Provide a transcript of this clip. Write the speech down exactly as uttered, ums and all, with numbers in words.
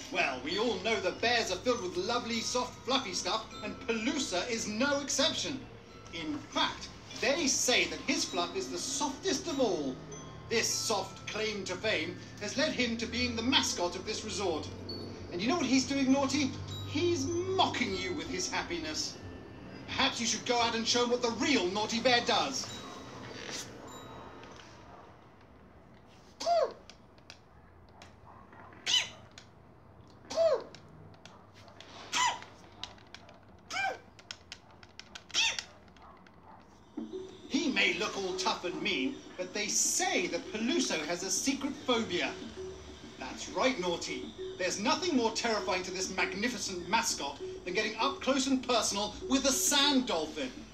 Well, we all know that bears are filled with lovely, soft, fluffy stuff, and Paloosa is no exception. In fact, they say that his fluff is the softest of all. This soft claim to fame has led him to being the mascot of this resort. And you know what he's doing, Naughty? He's mocking you with his happiness. Perhaps you should go out and show him what the real Naughty Bear does. He may look all tough and mean, but they say that Peluso has a secret phobia. That's right, Naughty. There's nothing more terrifying to this magnificent mascot than getting up close and personal with a sand dolphin.